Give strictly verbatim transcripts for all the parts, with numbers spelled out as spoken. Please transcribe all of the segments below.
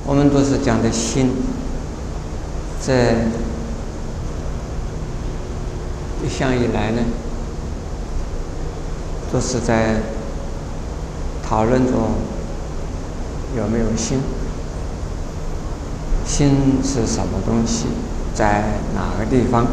我们都是讲的心，这一向以来呢，都是在讨论中有没有心，心是什么东西，在哪个地方？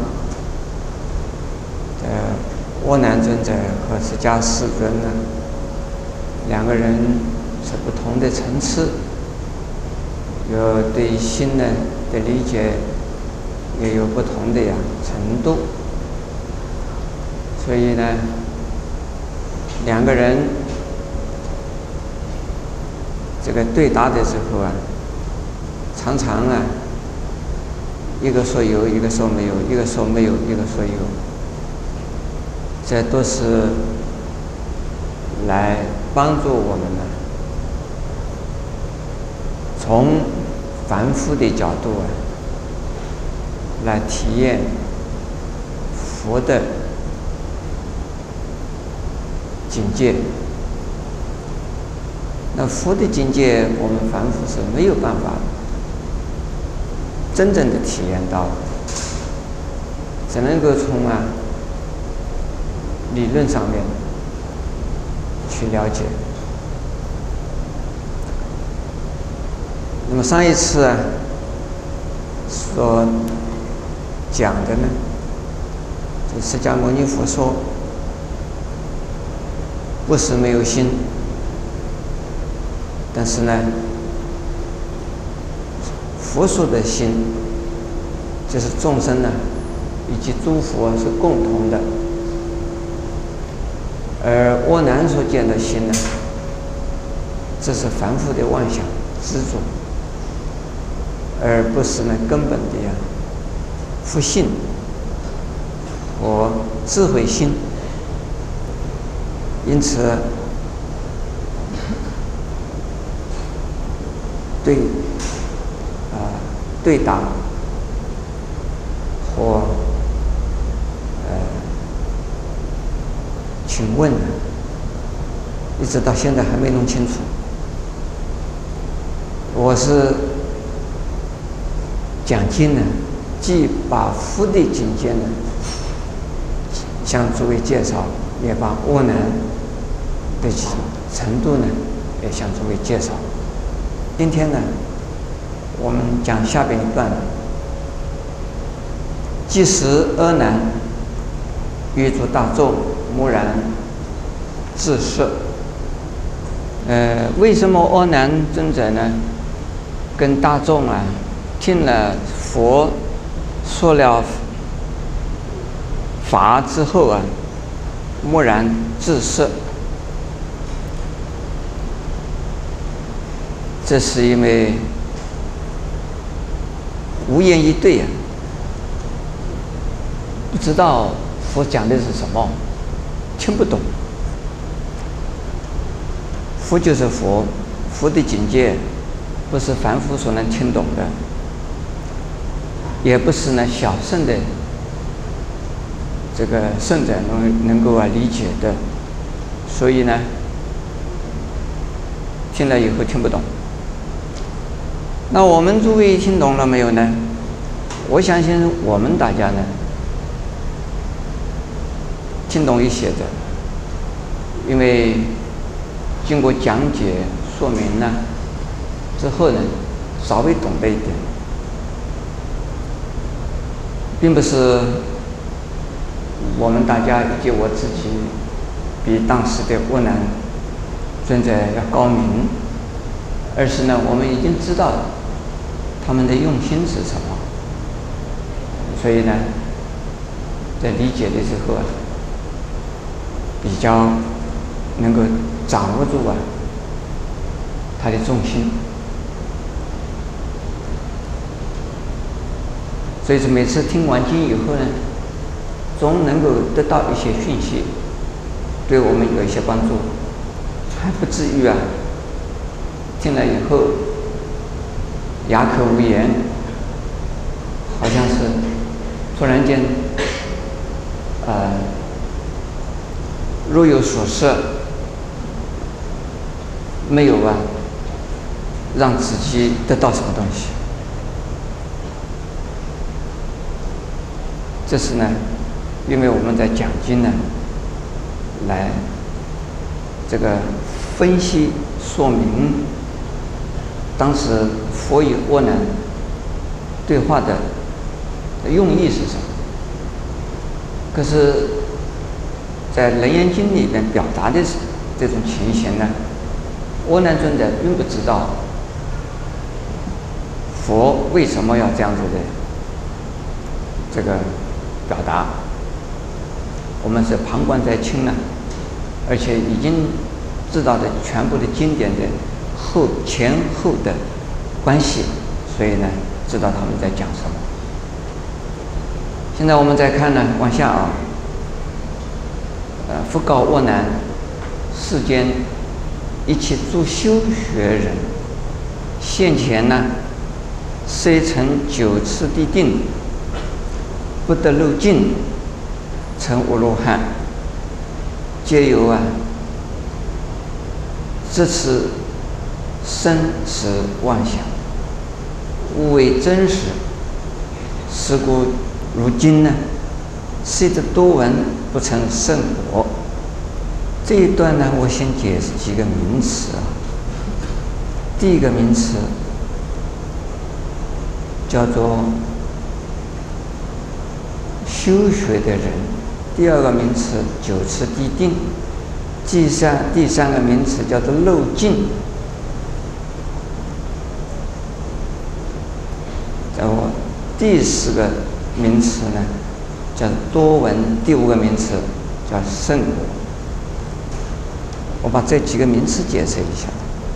呃，阿难尊者和释迦世尊呢，两个人是不同的层次，有对心呢的理解也有不同的呀程度，所以呢，两个人这个对答的时候啊，常常啊，一个说有，一个说没有，一个说没有，一个说有，这都是来帮助我们呢，从凡夫的角度啊，来体验佛的境界。那佛的境界，我们凡夫是没有办法真正的体验到的，只能够从啊理论上面去了解。那么上一次啊所讲的呢，就释迦牟尼佛说，不是没有心，但是呢，佛说的心，就是众生呢以及诸佛是共同的，而阿难所见的心呢，这是凡夫的妄想执着，而不是呢根本的呀佛性和智慧心。因此，对啊、呃、对答或呃请问呢，一直到现在还没弄清楚。我是讲经呢，既把佛的境界呢向诸位介绍，也把阿难的程度呢也向诸位介绍。今天呢，我们讲下边一段。即时阿难欲诸大众蓦然自摄。呃，为什么阿难尊者呢，跟大众啊，听了佛说了法之后啊，蓦然自摄？这是因为无言以对啊，不知道佛讲的是什么，听不懂。佛就是佛，佛的境界不是凡夫所能听懂的，也不是呢小圣的这个圣者能能够啊理解的，所以呢，听了以后听不懂。那我们诸位听懂了没有呢？我相信我们大家呢，听懂一些的，因为经过讲解说明呢之后呢，稍微懂得一点，并不是我们大家以及我自己比当时的阿难尊者要高明，而是呢，我们已经知道他们的用心是什么，所以呢，在理解的时候啊，比较能够掌握住啊他的重心。所以说每次听完经以后呢，总能够得到一些讯息，对我们有一些帮助，还不至于啊听了以后哑口无言，好像是突然间呃若有所失，没有啊让自己得到什么东西。这是呢，因为我们在讲经呢，来这个分析说明当时佛与阿难对话的用意是什么。可是，在《楞严经》里面表达的这种情形呢，阿难尊者并不知道佛为什么要这样子的这个表达。我们是旁观在清了，而且已经知道的全部的经典的后前后的关系，所以呢，知道他们在讲什么。现在我们再看呢，往下啊，呃，复告阿难，世间一切诸修学人，现前呢，虽成九次第定，不得入境，成无罗汉，皆由啊，这次生死妄想，无为真实。是故如今呢，虽得多闻，不成圣果。这一段呢，我先解释几个名词啊。第一个名词叫做修学的人，第二个名词九次第定，第三第三个名词叫做漏尽。然后第四个名词呢叫多闻，第五个名词叫圣果。我把这几个名词解释一下。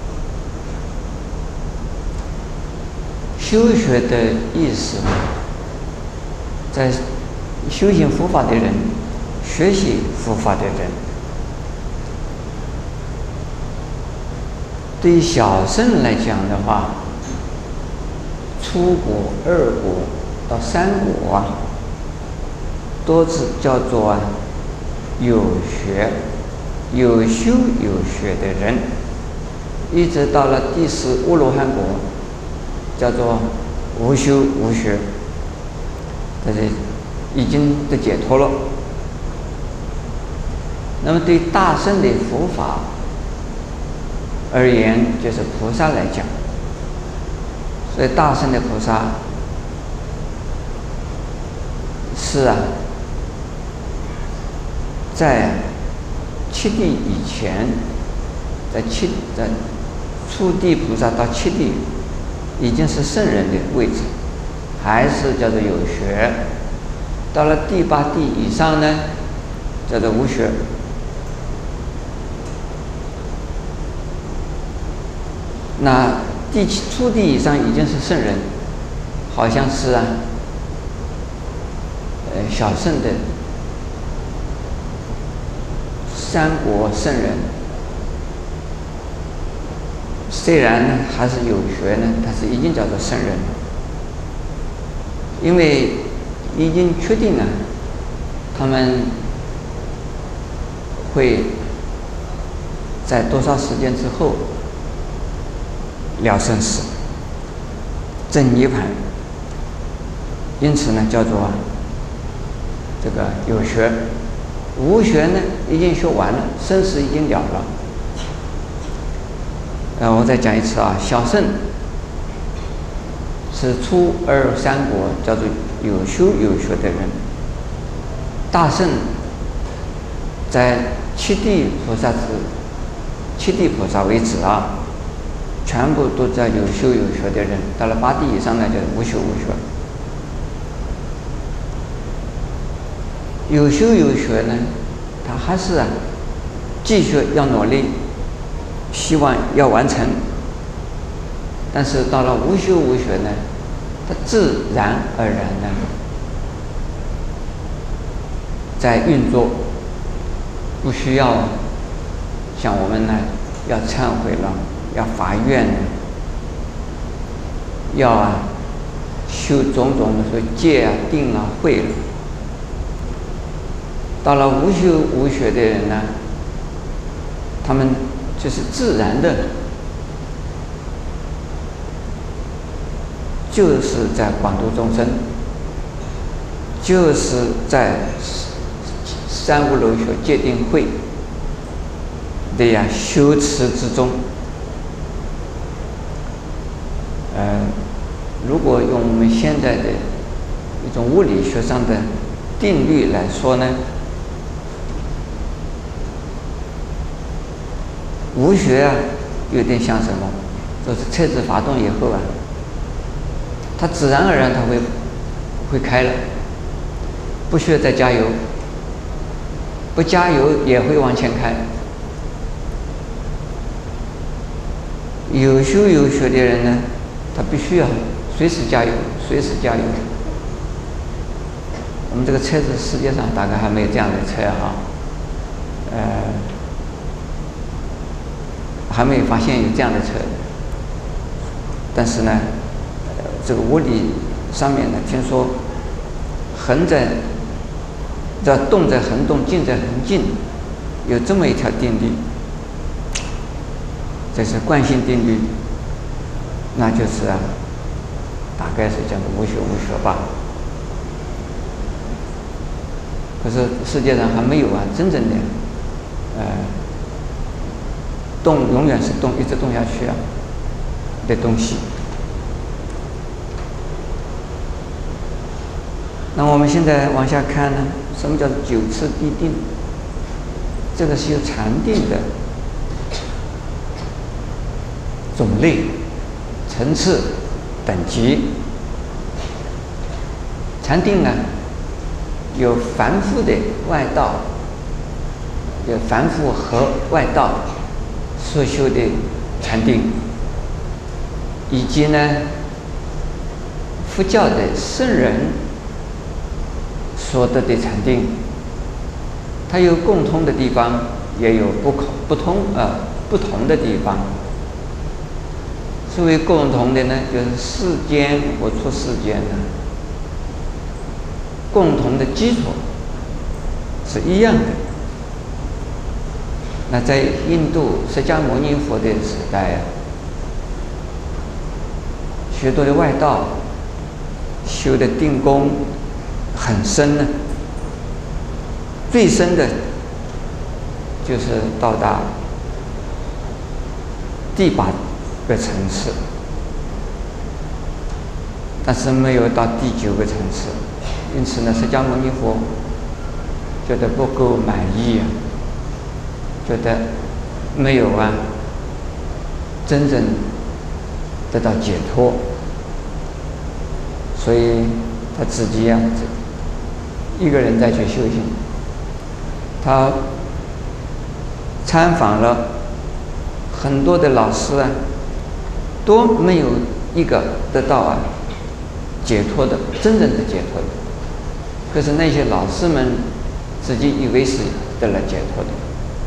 修学的意思，在修行佛法的人，学习佛法的人，对于小乘来讲的话，初果、二果到三果啊，多是叫做啊有学、有修有学的人，一直到了第四阿罗汉果，叫做无修无学，这是已经得解脱了。那么对大乘的佛法而言，就是菩萨来讲，所以大乘的菩萨是啊，在七地以前，在七在初地菩萨到七地已经是圣人的位置，还是叫做有学。到了第八地以上呢，叫做无学。那第七初地以上已经是圣人，好像是啊，呃，小圣的三国圣人，虽然呢还是有学呢，但是已经叫做圣人了，因为已经确定了，他们会在多少时间之后了生死、证涅槃，因此呢，叫做这个有学。无学呢，已经学完了，生死已经了了。呃，我再讲一次啊，小圣是初二三果，叫做有修有学的人；大圣在七地菩萨之七地菩萨为止啊，全部都在有修有学的人。到了八地以上呢，就是无修无学。有修有学呢，他还是啊，继续要努力，希望要完成。但是到了无修无学呢，他自然而然呢，在运作，不需要像我们呢要忏悔了，要发愿了，要啊修种种的说戒啊、定啊、慧了。到了无修无学的人呢，他们就是自然的就是在广度众生，就是在三无漏学戒定慧的呀修持之中。呃，如果用我们现在的一种物理学上的定律来说呢，无学啊，有点像什么？就是车子发动以后啊，它自然而然它会会开了，不需要再加油，不加油也会往前开。有修有学的人呢，他必须要随时加油，随时加油。我们这个车子世界上大概还没有这样的车哈，呃，还没有发现有这样的车。但是呢，呃、这个物理上面呢，听说横在这动在横动，静在横静，有这么一条定律，这是惯性定律，那就是啊，大概是叫做无学无学吧。可是世界上还没有啊真正的，呃，动永远是动，一直动下去啊的东西。那我们现在往下看呢，什么叫九次地定？这个是有禅定的种类、层次、等级。禅定啊，有凡夫的外道，有凡夫和外道所修的禅定，以及呢佛教的圣人所得的禅定，它有共通的地方，也有不可不同呃不同的地方。所谓共同的呢，就是世间我出世间呢，共同的基础是一样的。那在印度释迦牟尼佛的时代啊，许多的外道修的定功很深呢，最深的就是到达第八个层次，但是没有到第九个层次。因此呢，释迦牟尼佛觉得不够满意啊，觉得没有啊真正得到解脱，所以他自己啊一个人再去修行。他参访了很多的老师啊，都没有一个得到啊解脱的，真正的解脱的。可是那些老师们自己以为是得了解脱的。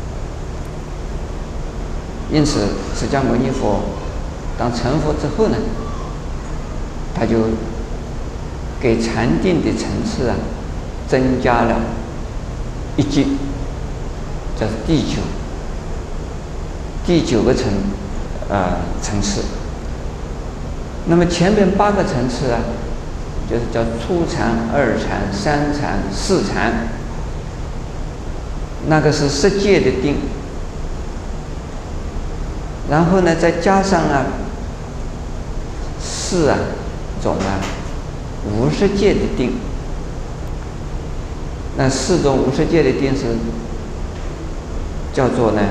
因此释迦牟尼佛当成佛之后呢，他就给禅定的层次啊增加了一级，这是第九第九个层呃层次。那么前面八个层次啊，就是叫初禅、二禅、三禅、四禅，那个是十界的定。然后呢，再加上啊四啊种啊五十界的定。那四种五十界的定是叫做呢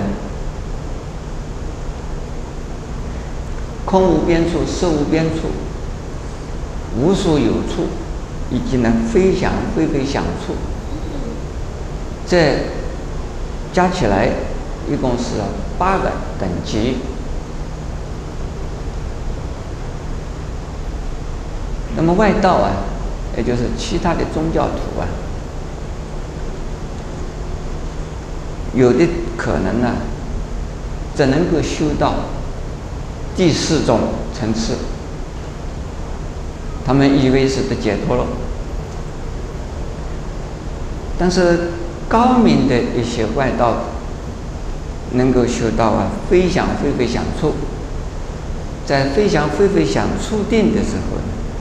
空无边处、色无边处、无所有处，以及呢非想非非想处，这加起来一共是八个等级。那么外道啊，也就是其他的宗教徒啊，有的可能呢、啊，只能够修到第四种层次，他们以为是得解脱了。但是高明的一些外道能够修到啊非想非非想处，在非想非非想处定的时候呢，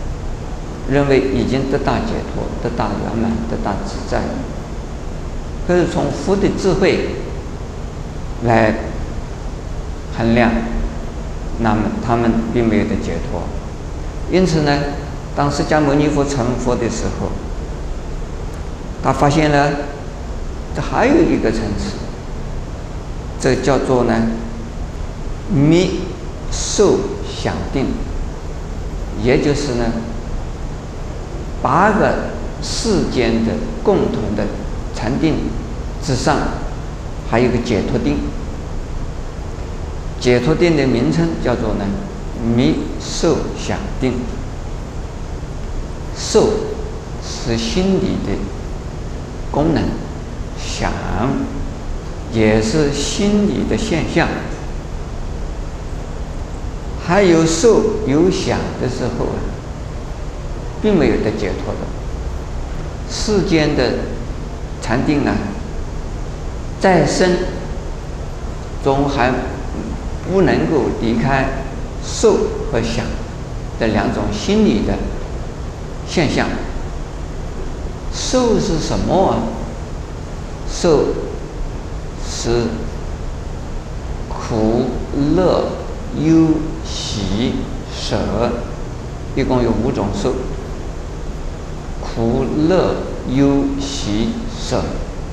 认为已经得大解脱、得大圆满、得大自在。可是从佛的智慧来衡量，那么他们并没有得解脱。因此呢，当释迦牟尼佛成佛的时候，他发现了这还有一个层次，这叫做呢密受想定，也就是呢八个世间的共同的禅定之上，还有一个解脱定。解脱定的名称叫做呢密受想定。受是心理的功能，想也是心理的现象。还有受有想的时候啊，并没有得解脱的。世间的禅定啊，再深终还不能够离开受和想的两种心理的现象。受是什么啊？受是苦、乐、忧、喜、舍，一共有五种受。苦、乐、忧、喜、舍，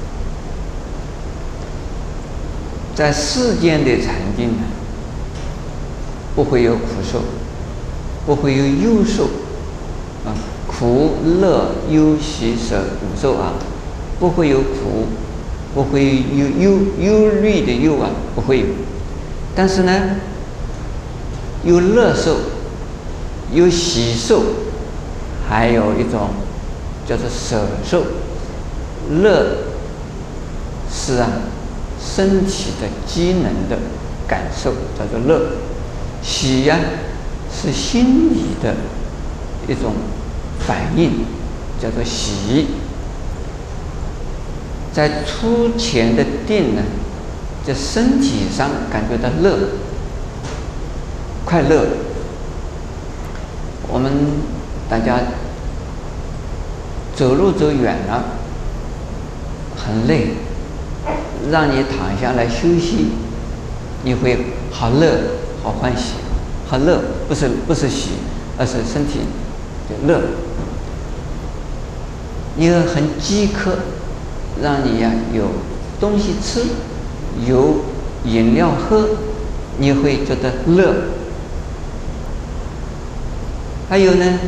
在世间的禅定呢，不会有苦受，不会有忧受啊。苦、乐、忧、喜、舍五受啊，不会有苦，不会有忧忧虑的忧啊，不会有。但是呢，有乐受，有喜受，还有一种叫做舍受。乐是啊身体的机能的感受，叫做乐；喜呀、啊、是心理的一种反应，叫做喜。在初前的定呢，在身体上感觉到乐、快乐。我们大家走路走远了，很累，让你躺下来休息，你会好乐、好欢喜。好乐不是不是喜，而是身体的乐。你很饥渴，让你呀、啊、有东西吃，有饮料喝，你会觉得乐。还有呢，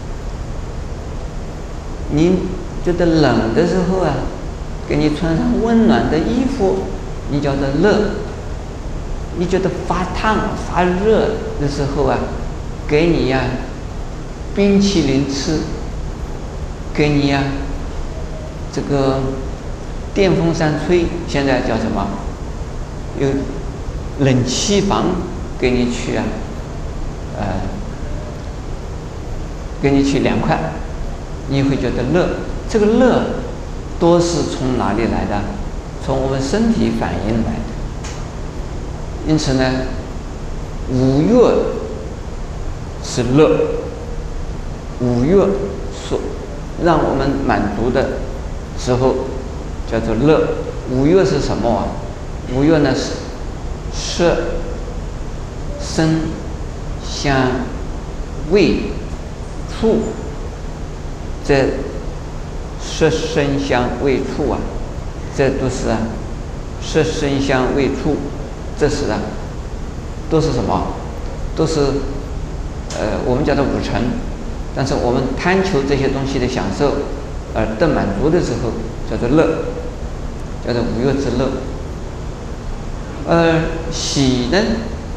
你觉得冷的时候啊，给你穿上温暖的衣服，你觉得乐。你觉得发烫发热的时候啊，给你呀、啊、冰淇淋吃，给你呀、啊、这个电风扇吹，现在叫什么？有冷气房给你去啊，呃，给你去凉快，你会觉得乐。这个乐多是从哪里来的？从我们身体反应来的。因此呢，五欲是乐，五欲所让我们满足的时候叫做乐。五欲是什么啊？五欲呢是色、声、香、味、触。这色、声、香、味、触啊，这都是啊，色、声、香、味、触。这是啊，都是什么？都是呃，我们叫做五尘。但是我们贪求这些东西的享受而得满足的时候，叫做乐，叫做五欲之乐。而喜呢，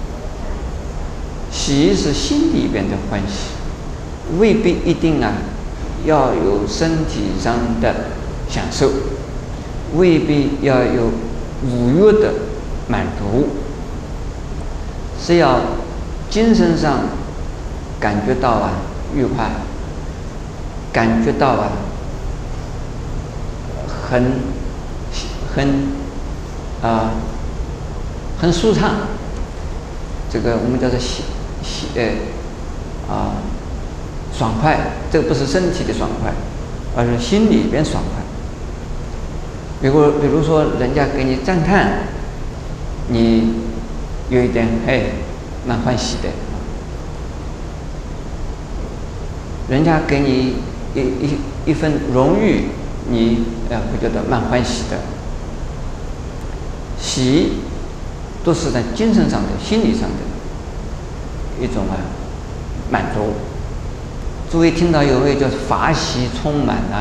喜是心里边的欢喜，未必一定啊要有身体上的享受，未必要有五欲的满足，是要精神上感觉到啊愉快，感觉到啊很很啊很舒畅。这个我们叫做喜喜呃啊爽快，这个不是身体的爽快，而是心里边爽快。比如比如说人家给你赞叹，你有一点哎蛮欢喜的，人家给你一一一份荣誉，你呃会觉得蛮欢喜的。喜都是在精神上的、心理上的一种啊满足。诸位听到有位叫法喜充满啊，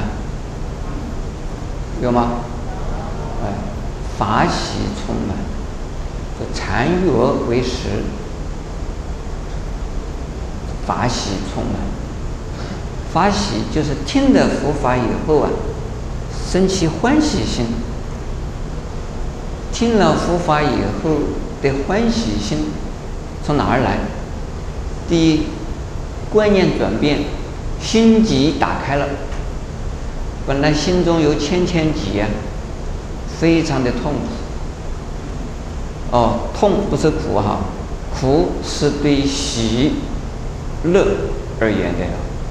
有吗？哎，法喜充满，这禅悦为食，法喜充满。法喜就是听了佛法以后啊，生起欢喜心。听了佛法以后的欢喜心从哪儿来？第一，观念转变，心结打开了。本来心中有千千结啊，非常的痛苦。哦，痛不是苦哈，苦是对喜乐而言的。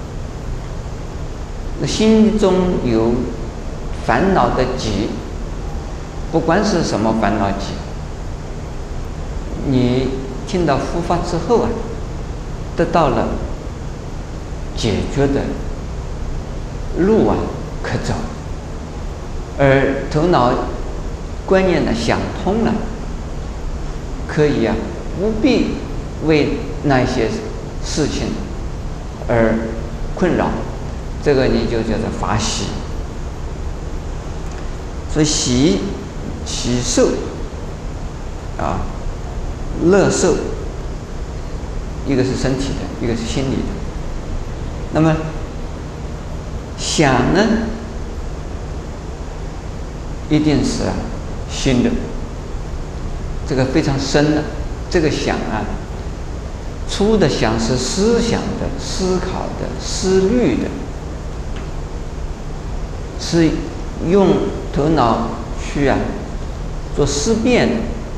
那心中有烦恼的结，不管是什么烦恼结，你听到佛法之后啊，得到了解决的路啊可走，而头脑观念呢想通了，可以啊不必为那些事情而困扰，这个你就叫做法喜。所以喜喜受啊，乐受，一个是身体的，一个是心理的。那么想呢，一定是啊心的，这个非常深的。这个想啊，初的想是思想的、思考的、思虑的，是用头脑去啊做思辨的。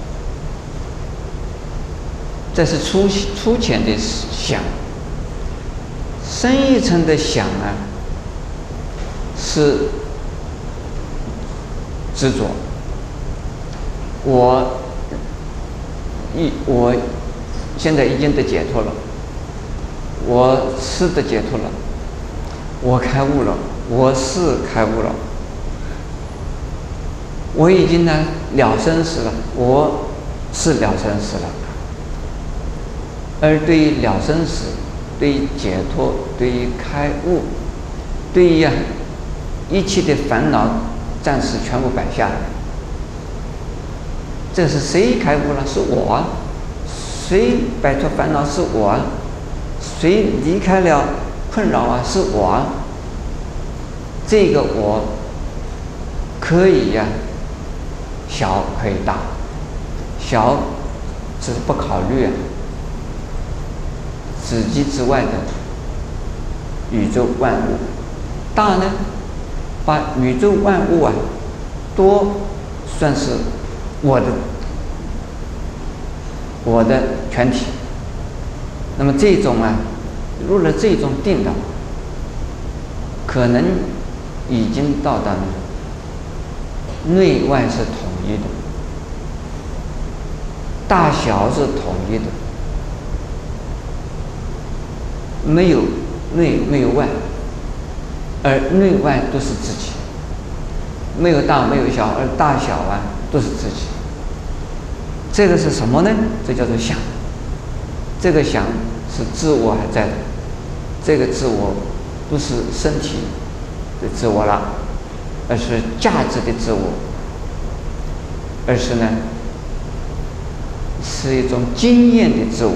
这是粗粗浅的想。深一层的想啊，是执着。我一我现在已经得解脱了，我是得解脱了，我开悟了，我是开悟了，我已经呢了生死了，我是了生死了。而对于了生死，对于解脱，对于开悟，对于啊一切的烦恼暂时全部摆下来。这是谁开悟了？是我啊。谁摆脱烦恼？是我啊。谁离开了困扰啊？是我啊。这个我可以呀、啊，小可以大，小只是不考虑啊自己之外的宇宙万物，大呢，把宇宙万物啊都算是我的我的全体。那么这种啊入了这种定的，可能已经到达了内外是统一的，大小是统一的，没有内没有外，而内外都是自己，没有大没有小，而大小啊都是自己。这个是什么呢？这叫做想。这个想是自我还在的，这个自我不是身体的自我了，而是价值的自我，而是呢是一种经验的自我。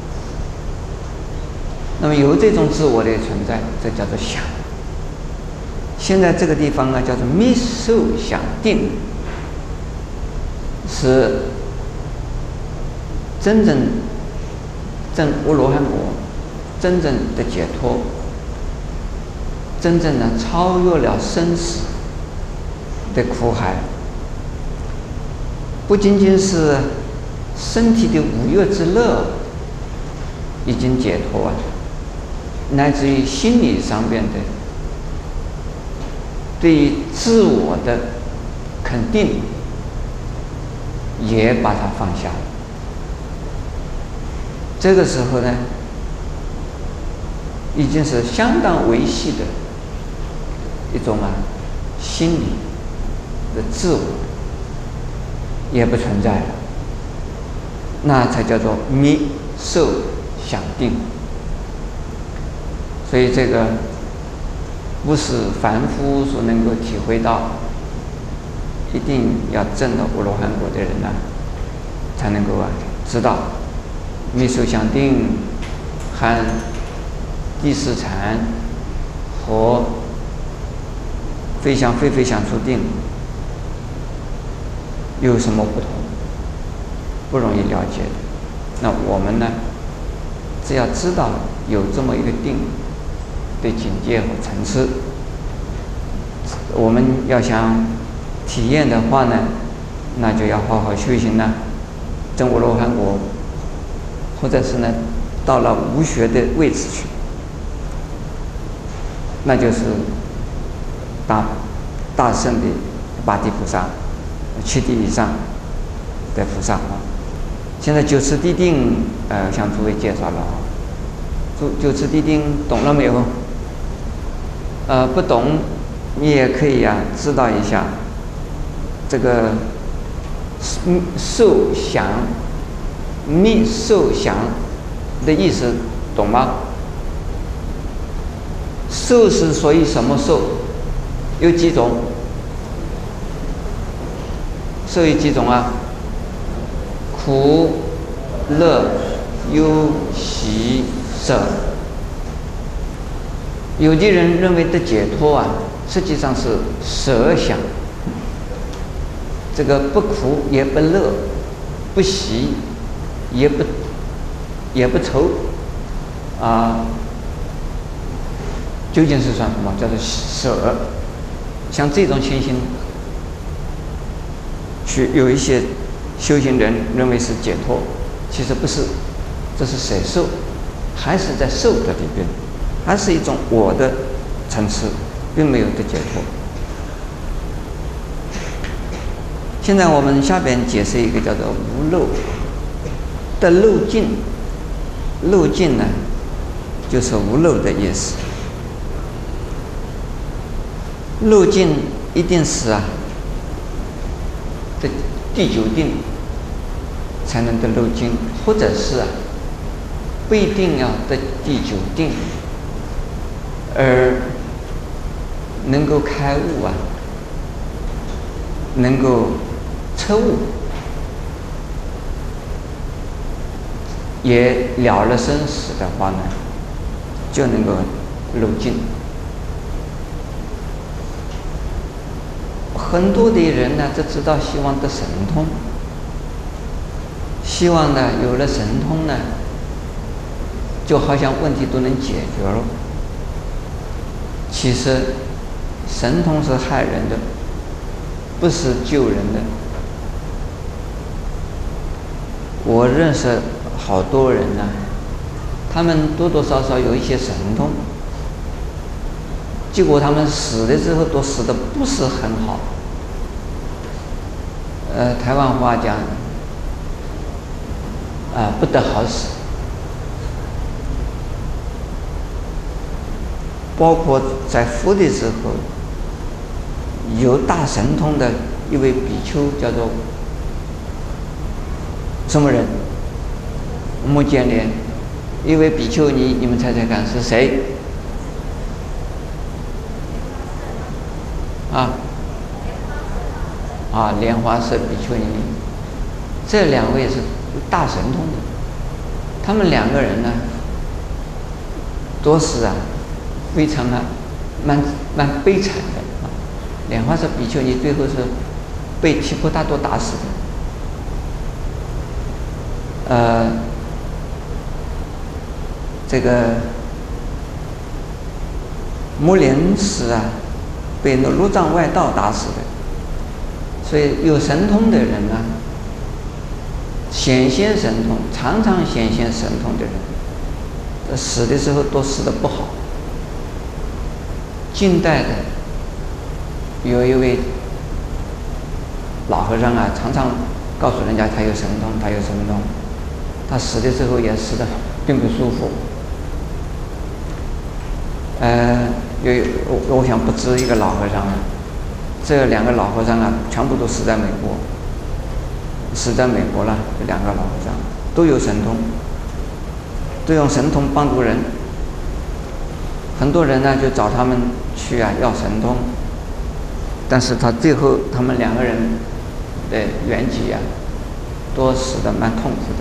那么有这种自我的存在，这叫做想。现在这个地方呢叫做密受想定，是真正证阿罗汉果，真正的解脱，真正的超越了生死的苦海。不仅仅是身体的五欲之乐已经解脱啊， 乃至于心理上边的对于自我的肯定，也把它放下了。这个时候呢，已经是相当维系的一种啊心理的自我也不存在了，那才叫做密受想定。所以这个不是凡夫所能够体会到，一定要证到阿罗汉果的人呢、啊，才能够啊知道密受想定和第四禅和非想非非想处定有什么不同，不容易了解的。那我们呢，只要知道有这么一个定的境界和层次，我们要想体验的话呢，那就要好好修行呢，证阿罗汉果，或者是呢到了无学的位置去，那就是大大圣的八地菩萨，七地以上的菩萨啊。现在九次地定，呃，向诸位介绍了啊。九九次地定懂了没有？呃，不懂，你也可以呀、啊，知道一下这个受想、密受想的意思，懂吗？受是属于什么受？有几种？受有几种啊？苦、乐、忧、喜、舍。有的人认为的解脱啊，实际上是舍想，这个不苦也不乐，不喜也不也不愁啊，究竟是算什么？叫做舍。像这种情形，去有一些修行人认为是解脱，其实不是，这是舍受，还是在受的里边。还是一种我的层次，并没有的解脱。现在我们下边解释一个叫做无漏的漏尽，漏尽呢，就是无漏的意思。漏尽一定是啊，这第九定才能得漏尽，或者是啊，不一定要得第九定。而能够开悟啊，能够彻悟，也了了生死的话呢，就能够漏尽。很多的人呢，只知道希望得神通，希望呢有了神通呢，就好像问题都能解决了。其实神通是害人的，不是救人的。我认识好多人呢、啊，他们多多少少有一些神通，结果他们死的时候都死的不是很好。呃，台湾话讲，啊、呃，不得好死。包括在佛的时候，有大神通的一位比丘，叫做什么人？目犍连，一位比丘尼，你们猜猜看是谁？啊啊，莲花色比丘尼，这两位是大神通的，他们两个人呢，都是啊。非常啊，蛮蛮悲惨的啊！莲花色比丘尼最后是被提婆达多打死的。呃，这个摩连师啊，被那六藏外道打死的。所以有神通的人呢、啊，显现神通，常常显现神通的人， 死的时候都死得不好。近代的有一位老和尚啊，常常告诉人家他有神通，他有神通，他死的时候也死得并不舒服。呃，有我我想不止一个老和尚啊，这两个老和尚啊，全部都死在美国，死在美国了。这两个老和尚都有神通，都用神通帮助人。很多人呢就找他们去啊要神通，但是他最后他们两个人的圆寂啊，都死得蛮痛苦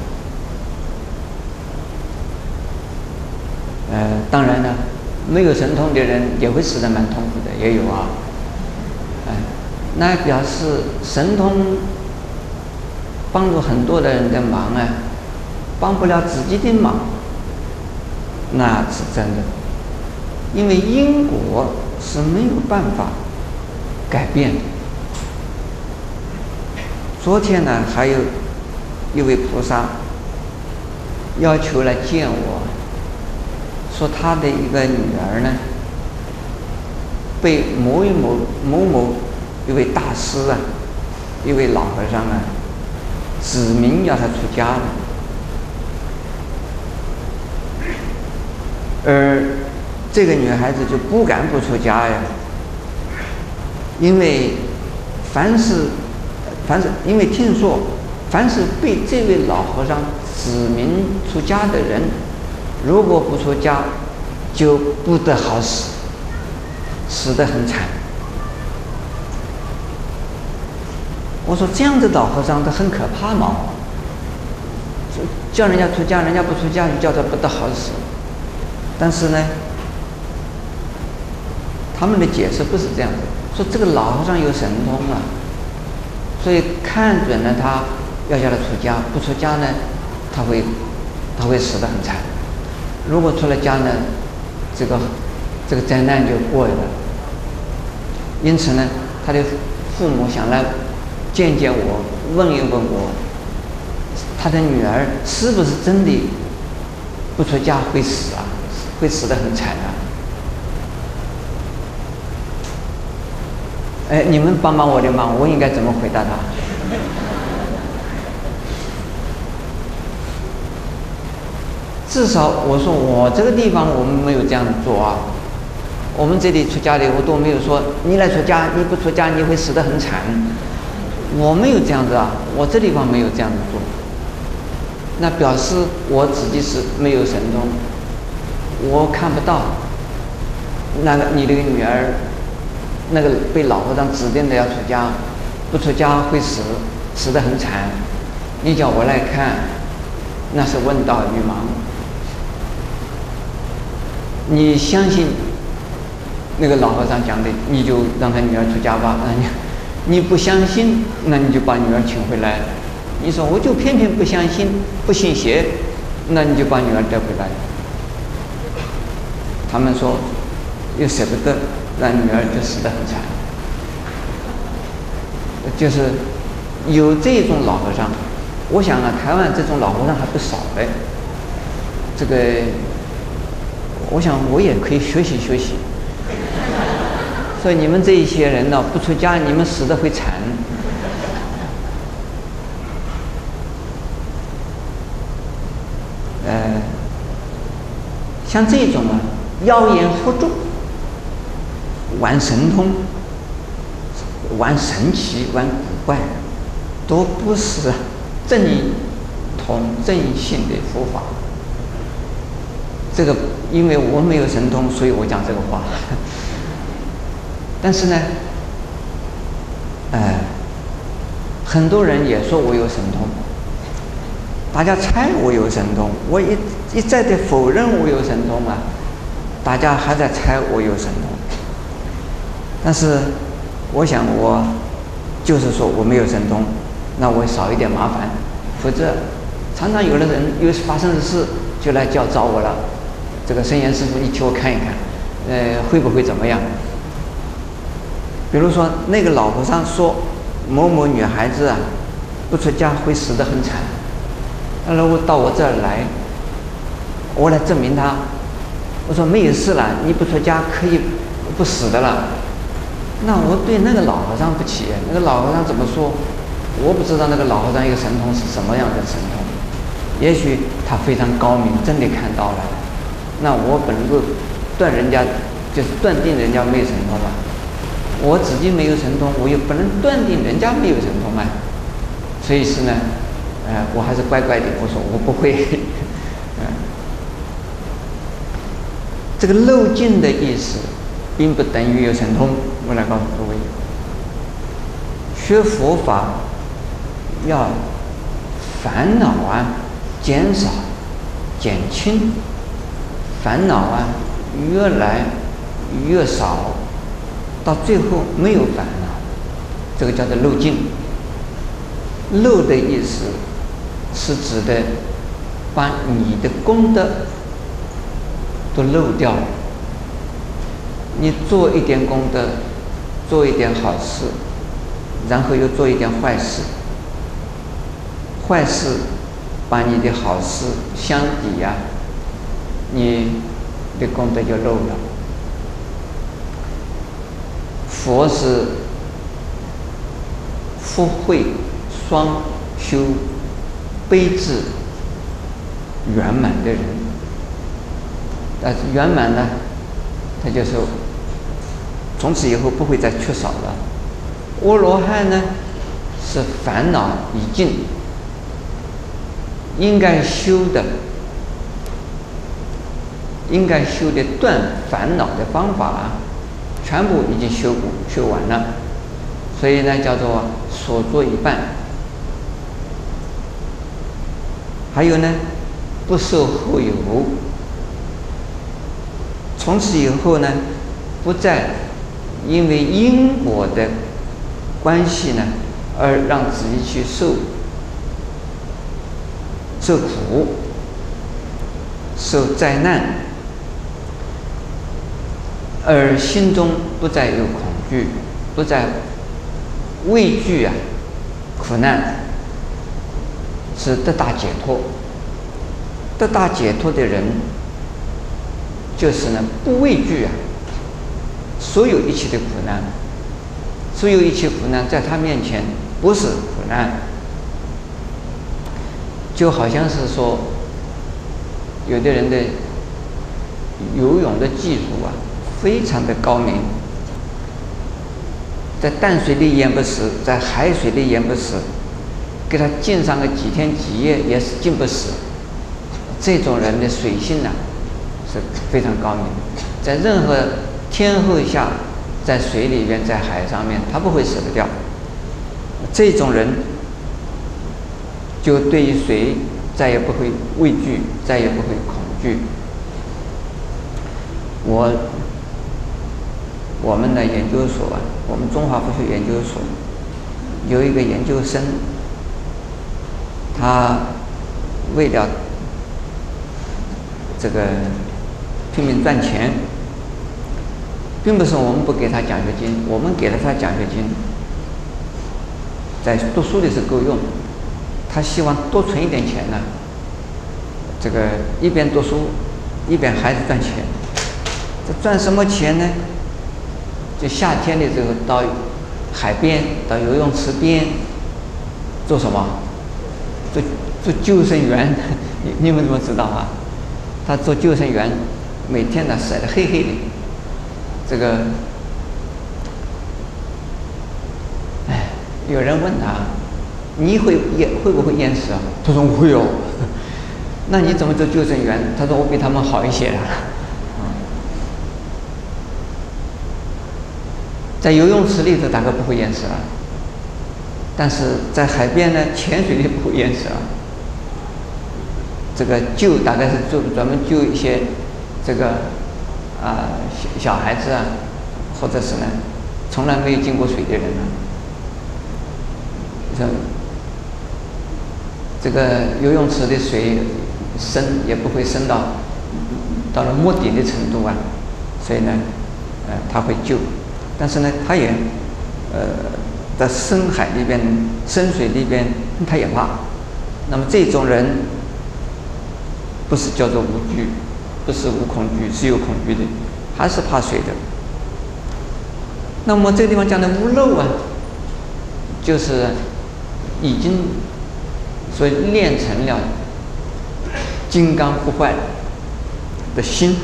的。呃，当然呢，没有神通的人也会死得蛮痛苦的，也有啊。哎、呃，那表示神通帮助很多的人的忙啊，帮不了自己的忙，那是真的。因为因果是没有办法改变的。昨天呢，还有一位菩萨要求来见我，说他的一个女儿呢，被某一某某某一位大师啊，一位老和尚啊，指明要他出家了，而这个女孩子就不敢不出家呀，因为凡是凡是因为听说，凡是被这位老和尚指明出家的人，如果不出家，就不得好死，死得很惨。我说这样的老和尚他很可怕嘛，叫人家出家，人家不出家，就叫他不得好死。但是呢，他们的解释不是这样子，说这个老和尚有神通啊，所以看准了他要叫他出家，不出家呢，他会他会死得很惨。如果出了家呢，这个这个灾难就过了。因此呢，他的父母想来见见我，问一问我，他的女儿是不是真的不出家会死啊？会死得很惨啊！哎，你们帮帮我的忙，我应该怎么回答他？至少我说我这个地方我们没有这样做啊，我们这里出家的我都没有说你来出家，你不出家你会死得很惨，我没有这样子啊，我这地方没有这样子做，那表示我自己是没有神通，我看不到那个你的女儿。那个被老和尚指定的要出家，不出家会死，死得很惨。你叫我来看，那是问道于盲。你相信那个老和尚讲的，你就让他女儿出家吧。你你不相信，那你就把女儿请回来。你说我就偏偏不相信，不信邪，那你就把女儿带回来。他们说又舍不得。让女儿就死得很惨，就是有这种老和尚，我想啊，台湾这种老和尚还不少嘞。这个，我想我也可以学习学习。所以你们这一些人呢，不出家，你们死得会惨。呃，像这种啊，妖言惑众。玩神通、玩神奇、玩古怪，都不是正统正信的佛法。这个，因为我没有神通，所以我讲这个话。但是呢，呃，很多人也说我有神通，大家猜我有神通，我一一再的否认我有神通啊，大家还在猜我有神通。但是，我想我就是说我没有神通，那我少一点麻烦。否则，常常有的人有发生的事就来叫找我了。这个圣严师父，你替我看一看，呃，会不会怎么样？比如说那个老和尚说某某女孩子啊，不出家会死得很惨。那如果到我这儿来， 我来证明他。我说没有事了，你不出家可以不死的了。那我对那个老和尚不起，那个老和尚怎么说？我不知道那个老和尚一个神通是什么样的神通，也许他非常高明，真的看到了。那我不能够断人家，就是断定人家没有神通嘛。我自己没有神通，我又不能断定人家没有神通嘛。所以是呢，呃，我还是乖乖的，我说我不会。嗯，这个漏尽的意思，并不等于有神通。我来告诉各位，学佛法要烦恼啊减少、减轻，烦恼啊越来越少，到最后没有烦恼，这个叫做漏尽。漏的意思是指的把你的功德都漏掉了。你做一点功德，做一点好事，然后又做一点坏事，坏事把你的好事相抵呀、啊，你的功德就漏了。佛是福慧双修悲智圆满的人，但是圆满呢，他就是从此以后不会再缺少了。阿罗汉呢，是烦恼已尽，应该修的，应该修的断烦恼的方法啊，全部已经修过修完了，所以呢，叫做所作一半。还有呢，不受后有，从此以后呢，不再因为因果的关系呢，而让自己去受受苦、受灾难，而心中不再有恐惧，不再畏惧啊苦难，是得大解脱。得大解脱的人，就是呢不畏惧啊所有一切的苦难，所有一切苦难在他面前不是苦难。就好像是说，有的人的游泳的技术啊非常的高明，在淡水里淹不死，在海水里淹不死，给他浸上个几天几夜也是浸不死。这种人的水性呢、啊、是非常高明，在任何天候下，在水里边，在海上面，他不会死得掉。这种人就对于水再也不会畏惧，再也不会恐惧。我我们的研究所啊，我们中华佛学研究所有一个研究生，他为了这个拼命赚钱，并不是我们不给他奖学金，我们给了他奖学金，在读书的时候够用，他希望多存一点钱呢。这个一边读书，一边还是赚钱。这赚什么钱呢？就夏天的时候到海边、到游泳池边做什么？做做救生员。你你们怎么知道啊？他做救生员，每天呢晒得黑黑的。这个，哎，有人问他，你会淹会不会淹死啊？他说我会哦。那你怎么做救生员？他说我比他们好一些了。在游泳池里头大概不会淹死了，但是在海边呢，潜水里不会淹死了。这个救大概是做专门救一些这个啊小小孩子啊，或者是呢从来没有进过水的人呢。说这个游泳池的水深也不会深到到了没底的程度啊，所以呢，呃，他会救，但是呢，他也呃在深海里边、深水里边，他也怕。那么这种人。 不是叫做无惧，不是无恐惧，是有恐惧的，还是怕水的。那么这个地方讲的无漏啊，就是已经所以练成了金刚不坏的心，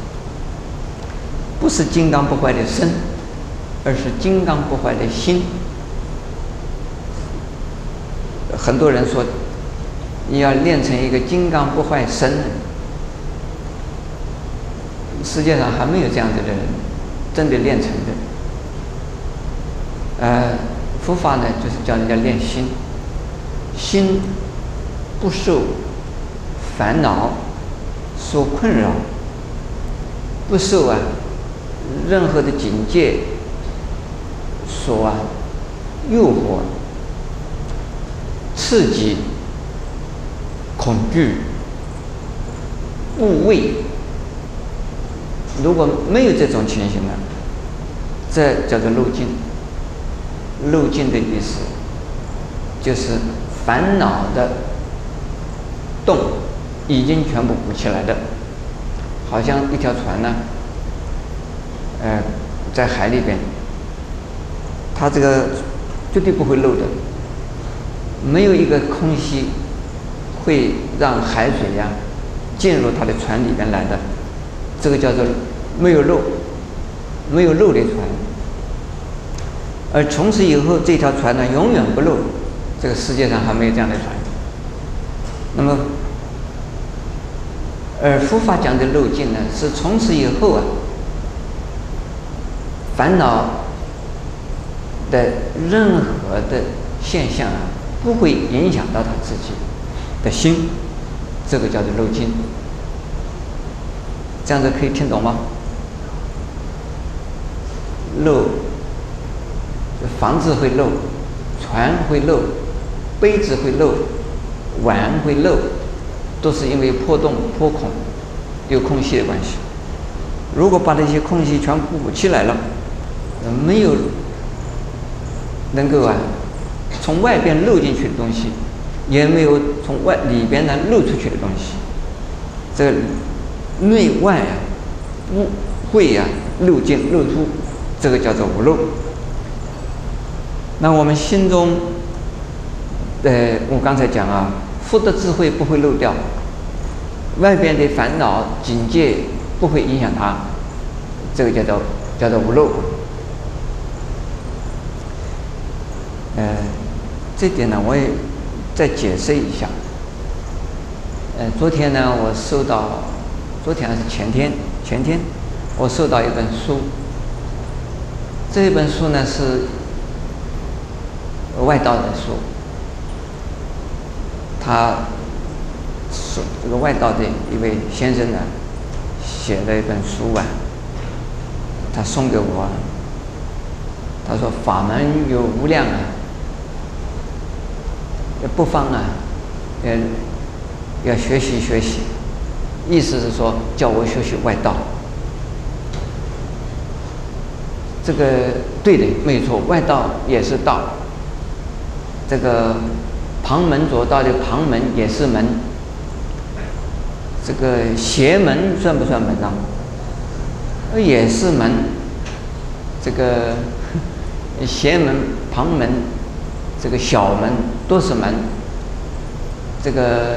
不是金刚不坏的身，而是金刚不坏的心。很多人说你要练成一个金刚不坏身，世界上还没有这样子的人真的练成的。呃，佛法呢，就是教人家练心，心不受烦恼所困扰，不受啊任何的境界所啊诱惑、刺激、恐惧、误畏。如果没有这种情形呢，这叫做漏尽。漏尽的意思就是烦恼的洞已经全部鼓起来的，好像一条船呢，呃，在海里边，它这个绝对不会漏的，没有一个空隙会让海水呀进入它的船里边来的，这个叫做没有漏，没有漏的船。而从此以后，这条船呢永远不漏，这个世界上还没有这样的船。那么，而佛法讲的漏尽呢，是从此以后啊，烦恼的任何的现象啊，不会影响到他自己的心，这个叫做漏尽。这样子可以听懂吗？漏。房子会漏，船会漏，杯子会漏，碗会漏，都是因为破洞破孔有空隙的关系。如果把这些空隙全部补起来了，没有能够啊从外边漏进去的东西，也没有从外里边呢漏出去的东西，这个内外啊不会啊漏进漏出，这个叫做无漏。那我们心中，呃，我刚才讲啊，福德智慧不会漏掉，外边的烦恼境界不会影响它，这个叫做叫做无漏。呃，这点呢，我也再解释一下。呃，昨天呢，我收到，昨天还是前天，前天我收到一本书，这一本书呢是外道的书，他是这个外道的一位先生呢写了一本书啊，他送给我，他说法门有无量啊，不妨啊，呃，要学习学习，意思是说叫我学习外道。这个对的，没错，外道也是道。这个旁门左道的旁门也是门，这个邪门算不算门呢？也是门。这个邪门、旁门、这个小门都是门。这个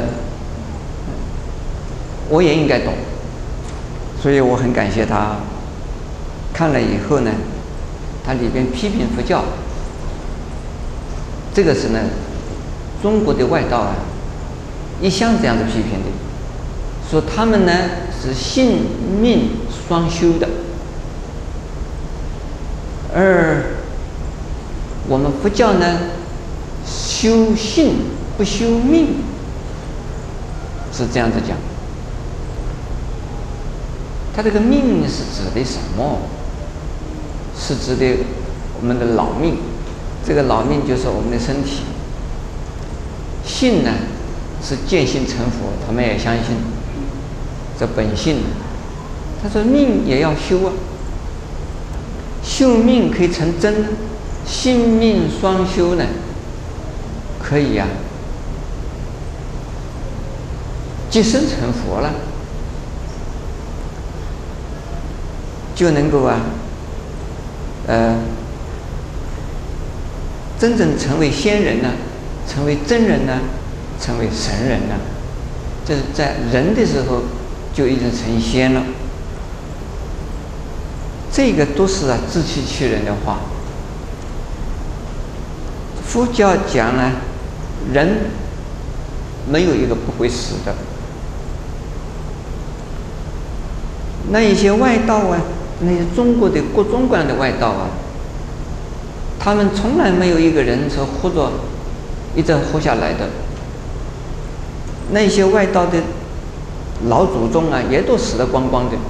我也应该懂，所以我很感谢他。看了以后呢，他里边批评佛教。这个是呢，中国的外道啊，一向这样子批评的，说他们呢是性命双修的，而我们佛教呢，修性不修命，是这样子讲。他这个命是指的什么？是指的我们的老命。这个老命就是我们的身体。性呢是见性成佛，他们也相信这本性。他说命也要修啊，修命可以成真，性命双修呢可以啊， 即生成佛了，就能够啊，呃，真正成为仙人呢，成为真人呢，成为神人呢。这是在人的时候就已经成仙了。这个都是啊自欺欺人的话。佛教讲呢，人没有一个不会死的。那一些外道啊，那些中国的各种各样的外道啊，他们从来没有一个人是活着一直活下来的。那些外道的老祖宗啊，也都死得光光的。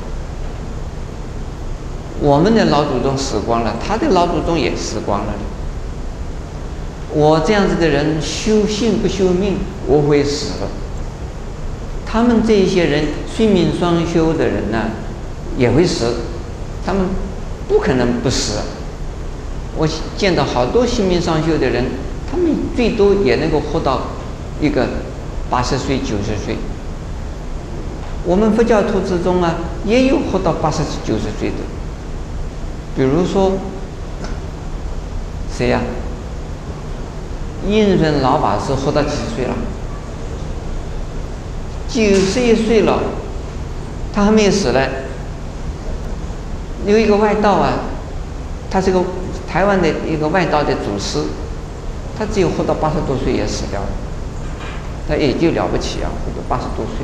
我们的老祖宗死光了，他的老祖宗也死光了。我这样子的人修性不修命，我会死了。他们这一些人性命双修的人呢、啊，也会死，他们不可能不死。我见到好多性命双修的人，他们最多也能够活到一个八十岁、九十岁。我们佛教徒之中啊，也有活到八十、九十岁的。比如说，谁呀、啊？印顺老法师活到几岁了？九十一岁了，他还没有死呢。有一个外道啊，他是个台湾的一个外道的祖师，他只有活到八十多岁也死掉了，他也就了不起啊，活到八十多岁。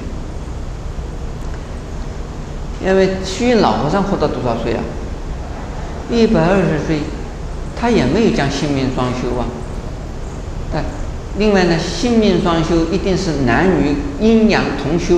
因为虚云老和尚活到多少岁啊？一百二十岁，他也没有讲性命双修啊。但另外呢，性命双修一定是男女阴阳同修。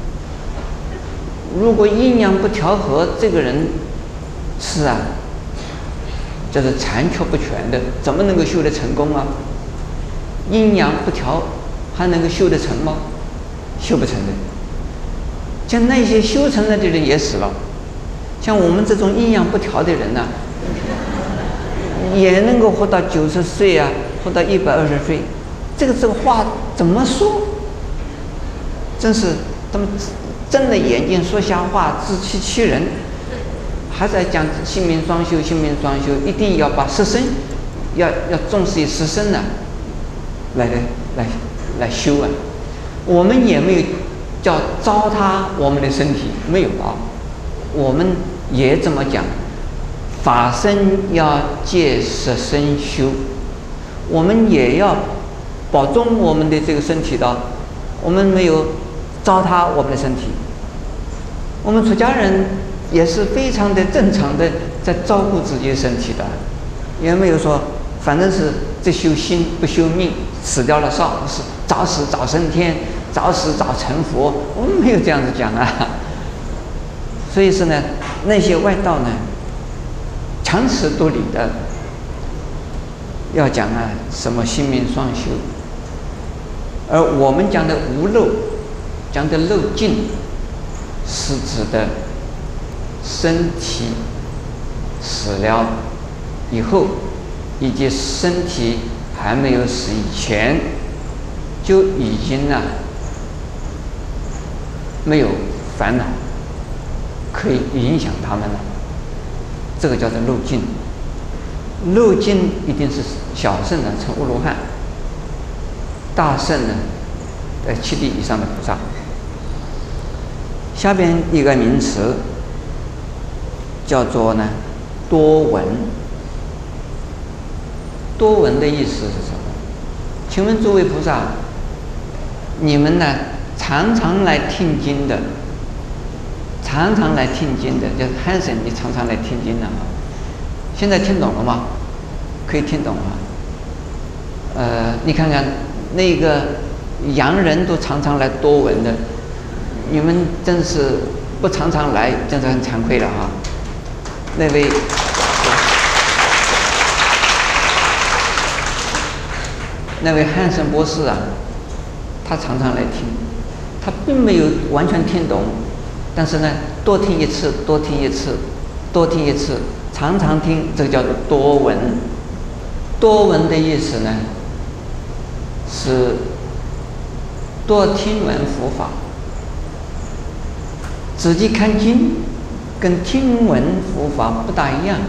如果阴阳不调和，这个人是啊，就是残缺不全的，怎么能够修得成功啊？阴阳不调，还能够修得成吗？修不成的。像那些修成了的人也死了，像我们这种阴阳不调的人呢、啊，也能够活到九十岁啊，活到一百二十岁。这个这个话怎么说？真是他们睁着眼睛说瞎话，自欺欺人。还在讲性命双修，性命双修，一定要把十生，要要重视以十生呢、啊，来来来来修啊。我们也没有叫糟蹋我们的身体，没有啊。我们也这么讲，法身要借十生修，我们也要保重我们的这个身体的，我们没有糟蹋我们的身体。我们出家人也是非常的正常的在照顾自己的身体的，也没有说反正是只修心不修命，死掉了少是早死早升天，早死早成佛，我们没有这样子讲啊。所以说呢，那些外道呢，强词夺理的要讲啊什么性命双修，而我们讲的无漏，讲的漏尽，是指的身体死了以后，以及身体还没有死以前，就已经呢没有烦恼可以影响他们了，这个叫做漏尽。漏尽一定是小圣呢成阿罗汉，大圣呢在七地以上的菩萨。下边一个名词叫做呢多闻。多闻的意思是什么？请问诸位菩萨，你们呢常常来听经的，常常来听经的，就是汉神，你常常来听经的啊。现在听懂了吗？可以听懂了。呃，你看看那个洋人都常常来多闻的，你们真是不常常来，真是很惭愧了啊。那位那位汉森博士啊，他常常来听，他并没有完全听懂，但是呢，多听一次，多听一次，多听一次，常常听，这个叫做多闻。多闻的意思呢，是多听闻佛法， 仔细看经，跟听闻佛法不大一样。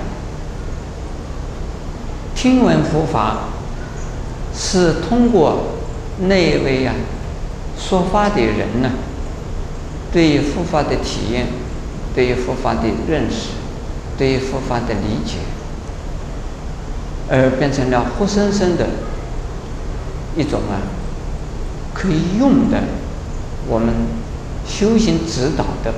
听闻佛法是通过那位啊说法的人呢、啊，对于佛法的体验，对于佛法的认识，对于佛法的理解，而变成了活生生的一种啊可以用的我们修行指导的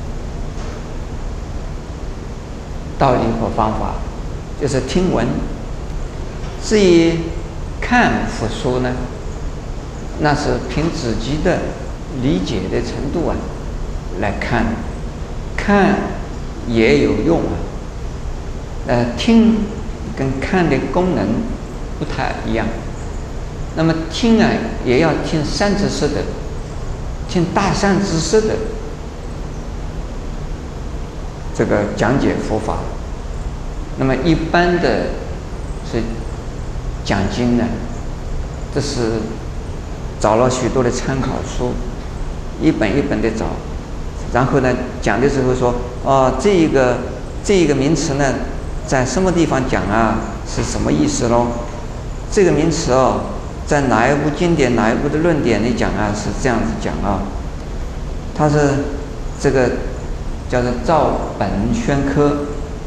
道理和方法，就是听闻。至于看佛书呢，那是凭自己的理解的程度啊来看，看也有用啊。呃，听跟看的功能不太一样。那么听啊，也要听善知识的，听大善知识的这个讲解佛法。那么一般的是讲经呢，这是找了许多的参考书，一本一本的找，然后呢讲的时候说，哦，这一个这一个名词呢，在什么地方讲啊，是什么意思咯？这个名词哦，在哪一部经典、哪一部的论点里讲啊，是这样子讲啊。它是这个叫做照本宣科，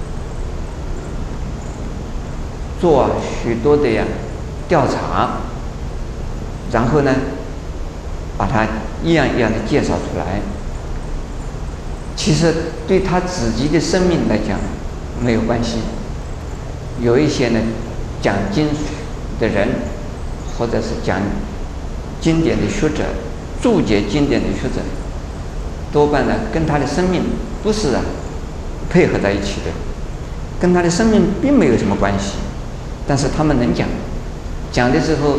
做许多的呀调查，然后呢把它一样一样的介绍出来。其实对他自己的生命来讲没有关系。有一些呢讲经的人，或者是讲经典的学者，注解经典的学者，多半呢跟他的生命不是啊配合在一起的，跟他的生命并没有什么关系。但是他们能讲，讲的时候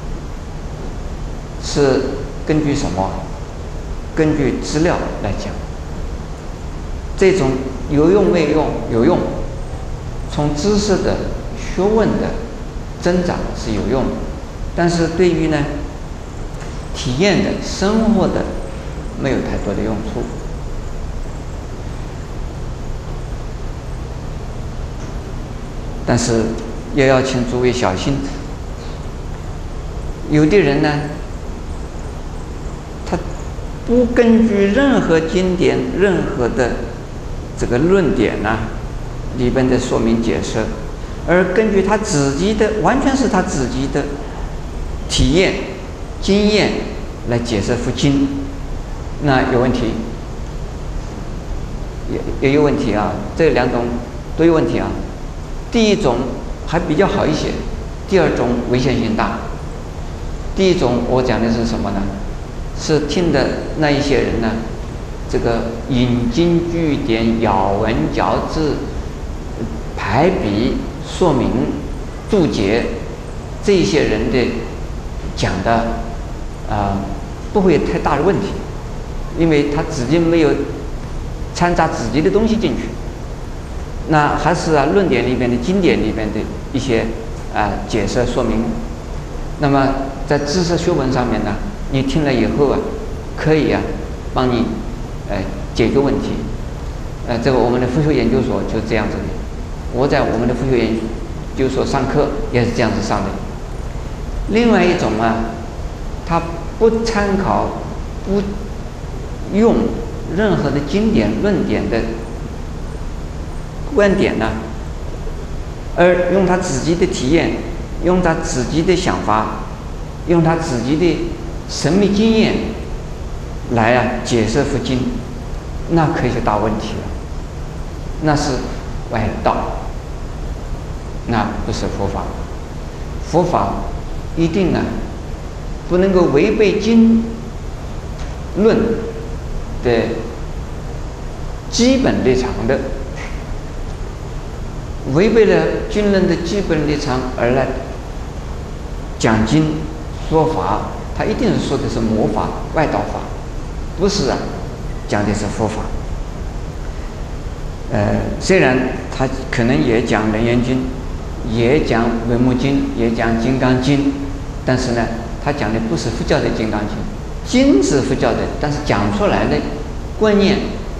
是根据什么？根据资料来讲。这种有用没用？有用，从知识的学问的增长是有用的，但是对于呢体验的生活的没有太多的用处。但是也要请诸位小心，有的人呢他不根据任何经典、任何的这个论点呐、啊、里边的说明解释，而根据他自己的，完全是他自己的体验经验来解释佛经，那有问题，也也有问题啊。这两种都有问题啊。第一种还比较好一些，第二种危险性大。第一种我讲的是什么呢？是听的那一些人呢，这个引经据典、咬文嚼字、排比、说明、注解，这些人的讲的啊、呃、不会有太大的问题，因为他自己没有掺杂自己的东西进去。那还是啊论点里边的经典里边的一些啊解释说明。那么在知识学问上面呢，你听了以后啊，可以啊帮你呃解决问题。呃，这个我们的佛学研究所就这样子的。我在我们的佛学研究所上课也是这样子上的。另外一种啊，他不参考、不用任何的经典论点的观点呢，而用他自己的体验，用他自己的想法，用他自己的神秘经验来啊解释佛经，那可是大问题了。那是外道，那不是佛法。佛法一定啊不能够违背经论的基本立场的。违背了经论的基本立场而来讲经说法，他一定是说的是魔法、外道法，不是啊讲的是佛法。呃，虽然他可能也讲楞严经，也讲维摩经，也讲金刚经，但是呢他讲的不是佛教的金刚经，经是佛教的，但是讲出来的观念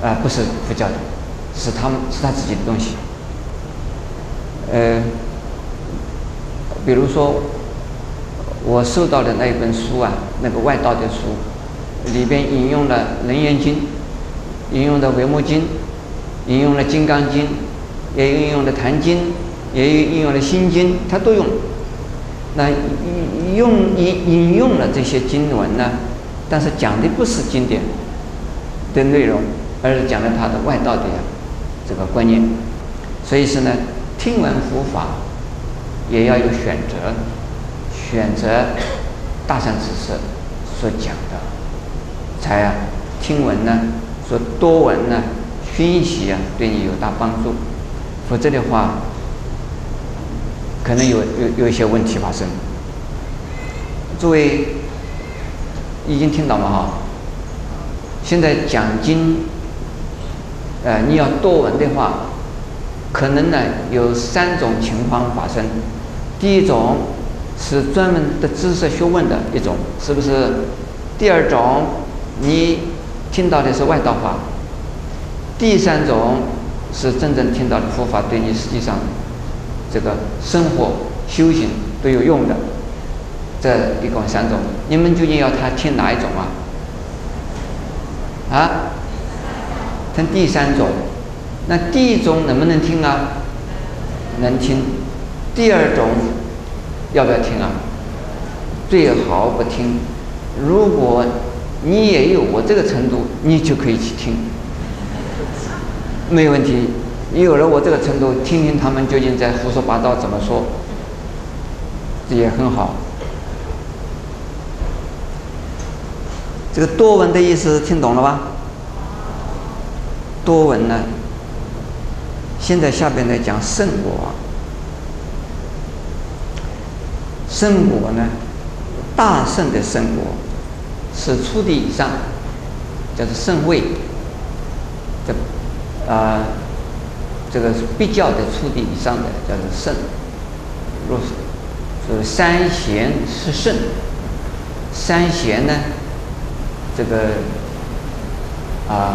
啊、不是佛教的，是他们是他自己的东西。呃，比如说我收到的那一本书啊，那个外道的书，里边引用了《楞严经》，引用的《维摩经》，引用了《金刚经》，也引用了《坛经》，也引用了《心经》，它都用。那用引引用了这些经文呢，但是讲的不是经典的内容，而是讲了它的外道的这个观念。所以是呢，听闻佛法也要有选择，选择大善知识所讲的，才啊听闻呢，说多闻呢，熏习啊，对你有大帮助。否则的话，可能有有有一些问题发生。诸位已经听到了哈？现在讲经，呃，你要多闻的话，可能呢有三种情况发生。第一种是专门的知识学问的一种，是不是？第二种，你听到的是外道话。第三种是真正听到的佛法，对你实际上这个生活修行都有用的。这一共三种，你们究竟要他听哪一种啊？啊？听第三种。那第一种能不能听啊？能听。第二种要不要听啊？最好不听。如果你也有我这个程度，你就可以去听，没有问题。你有了我这个程度，听听他们究竟在胡说八道怎么说，这也很好。这个多闻的意思听懂了吧？多闻呢，现在下边来讲圣果。圣果呢，大圣的圣果是初地以上，叫做圣位。这啊、呃，这个比较的初地以上的叫做圣。若是就是三贤是圣，三贤呢，这个啊、呃、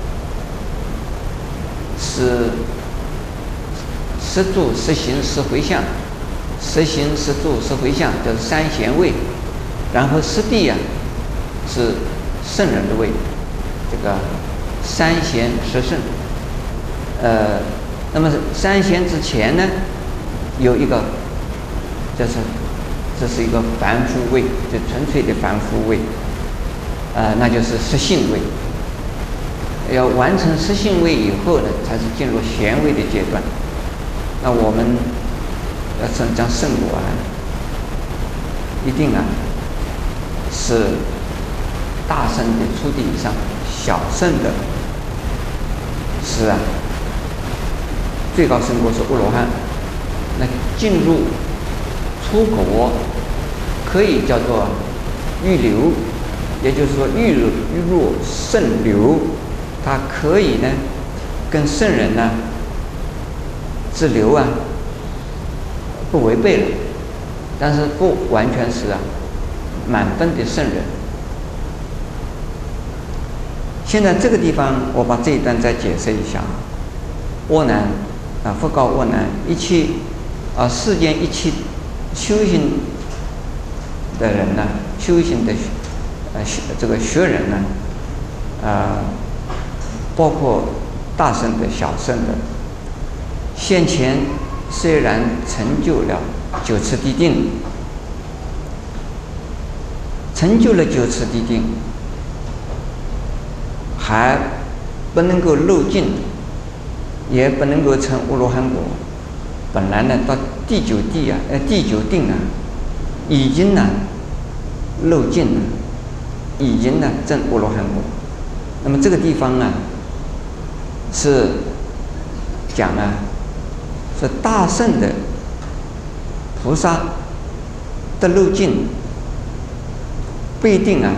是十住、十行、十回向。十行、十住、十回向，叫三贤位。然后十地啊，是圣人的位。这个三贤十圣。呃，那么三贤之前呢，有一个，这是这是一个凡夫位，就纯粹的凡夫位。呃，那就是十性位。要完成十性位以后呢，才是进入贤位的阶段。那我们要讲讲圣果啊，一定啊是大圣的初地以上，小圣的是啊最高圣果是阿罗汉。那进入出果可以叫做预流，也就是说预入预入圣流，它可以呢跟圣人呢之流啊不违背了，但是不完全是啊满分的圣人。现在这个地方我把这一段再解释一下。阿难啊，佛告阿难：一切啊世间一切修行的人呢，修行的呃这个学人呢，啊，包括大圣的、小圣的，现前虽然成就了九次地定，成就了九次地定，还不能够入境，也不能够成阿罗汉果。本来呢，到第九地啊，呃，第九定啊，已经呢入境了，已经呢证阿罗汉果。那么这个地方呢，是讲啊，是大圣的菩萨的路径不一定啊，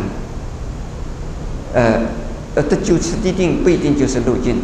呃呃的九次地定不一定就是路径。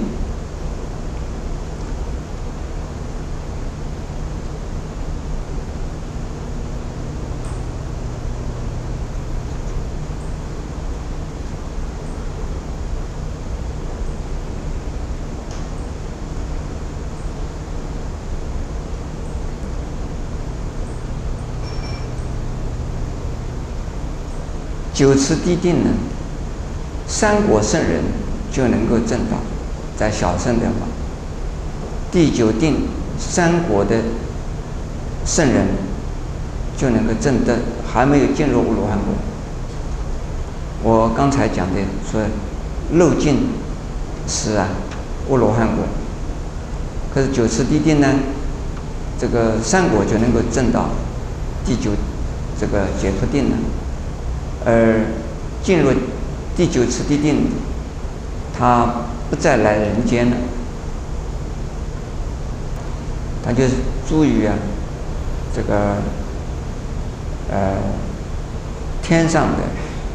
九次地定呢，三果圣人就能够证到，在小乘的话，第九定三果的圣人就能够证得，还没有进入阿罗汉果。我刚才讲的说漏尽是啊阿罗汉果，可是九次地定呢，这个三果就能够证到第九这个解脱定了，而进入第九次地定，他不再来人间了，他就是住于啊这个呃天上的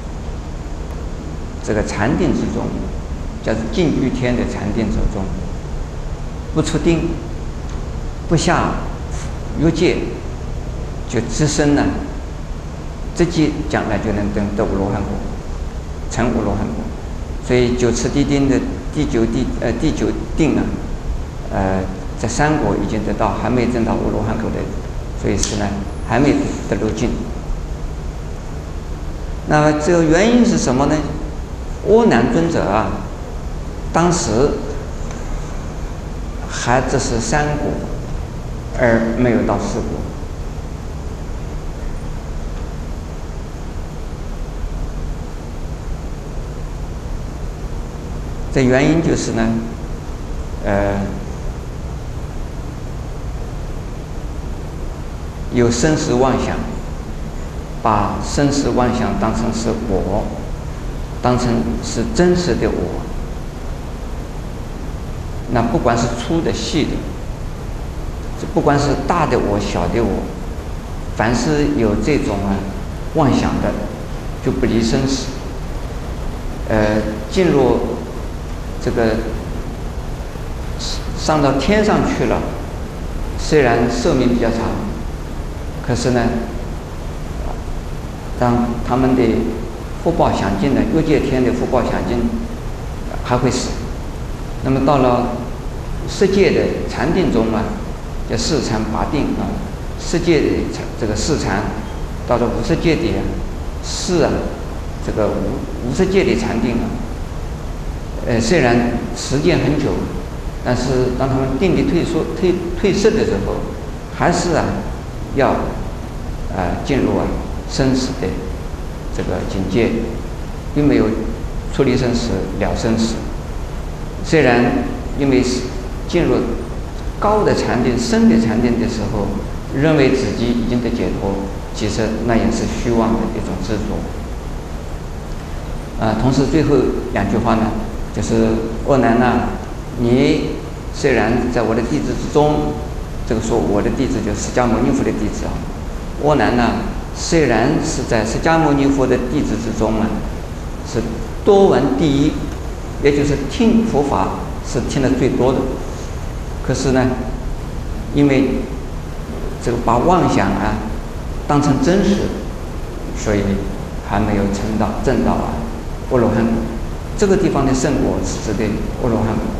这个禅定之中，叫做净居天的禅定之中，不出定，不下欲界，就直身呢，直接将来就能登得阿罗汉果，成阿罗汉果。所以九次地定的第九地呃第九定啊，呃在三果已经得到，还没证到阿罗汉果的，所以是呢还没得入境。那么这个原因是什么呢？阿难尊者啊，当时还只是三果，而没有到四果。这原因就是呢，呃，有生死妄想，把生死妄想当成是我，当成是真实的我。那不管是粗的、细的，不管是大的我、小的我，凡是有这种啊妄想的，就不离生死。呃，进入这个上到天上去了，虽然寿命比较长，可是呢，当他们的福报享尽了，欲界天的福报享尽，还会死。那么到了世界的禅定中啊，叫四禅八定啊，世界的这个四禅，到了无世界的四啊，这个无无世界的禅定啊，呃，虽然时间很久，但是当他们定力退缩、退退失的时候，还是啊，要呃进入啊生死的这个境界，并没有出离生死、了生死。虽然因为进入高的禅定、深的禅定的时候，认为自己已经得解脱，其实那也是虚妄的一种执着。啊、呃，同时最后两句话呢，就是阿难呐，你虽然在我的弟子之中，这个说我的弟子就是释迦牟尼佛的弟子啊，阿难呐，虽然是在释迦牟尼佛的弟子之中啊，是多闻第一，也就是听佛法是听得最多的，可是呢，因为这个把妄想啊当成真实，所以还没有成道证道啊阿罗汉果。这个地方的圣果是指的阿罗汉果。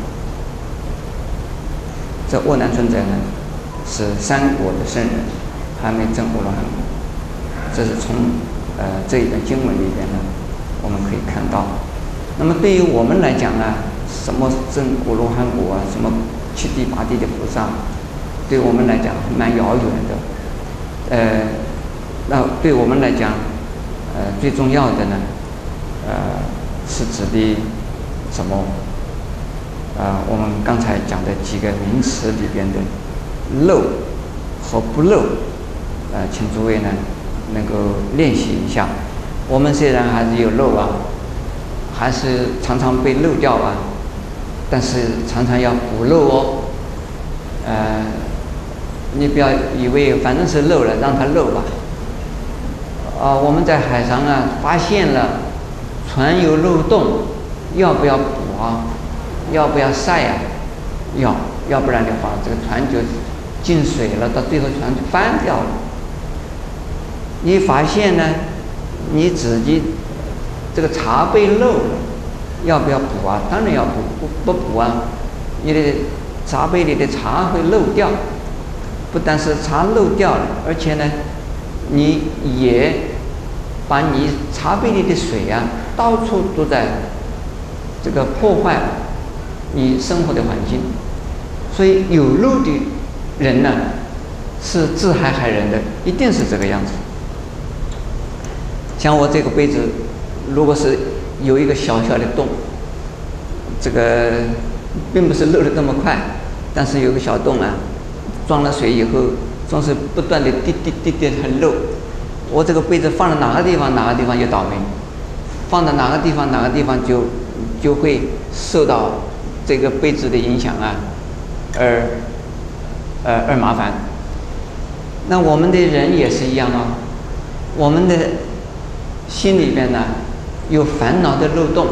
这阿难尊者呢是三果的圣人，还没证阿罗汉果。这是从呃这一段经文里边呢我们可以看到。那么对于我们来讲呢，什么证阿罗汉果啊，什么七地八地的菩萨，对我们来讲蛮遥远的。呃，那对我们来讲，呃，最重要的呢，呃，是指的什么？呃，我们刚才讲的几个名词里边的漏和不漏，呃，请诸位呢能够练习一下。我们虽然还是有漏啊，还是常常被漏掉啊，但是常常要补漏哦。呃，你不要以为反正是漏了，让它漏吧。啊、呃，我们在海上啊发现了船有漏洞，要不要补啊？要不要晒啊？要，要不然的话，这个船就进水了，到最后船就翻掉了。你发现呢，你自己这个茶杯漏了，要不要补啊？当然要补，不不补啊，你的茶杯里的茶会漏掉。不但是茶漏掉了，而且呢，你也把你茶杯里的水呀、啊，到处都在这个破坏你生活的环境。所以有漏的人呢，是自害害人的，一定是这个样子。像我这个杯子，如果是有一个小小的洞，这个并不是漏的那么快，但是有个小洞啊，装了水以后，总是不断的滴滴滴滴很漏。我这个杯子放在哪个地方，哪个地方就倒霉；放在哪个地方，哪个地方就就会受到这个杯子的影响啊，而呃而麻烦。那我们的人也是一样啊，我们的心里边呢有烦恼的漏洞，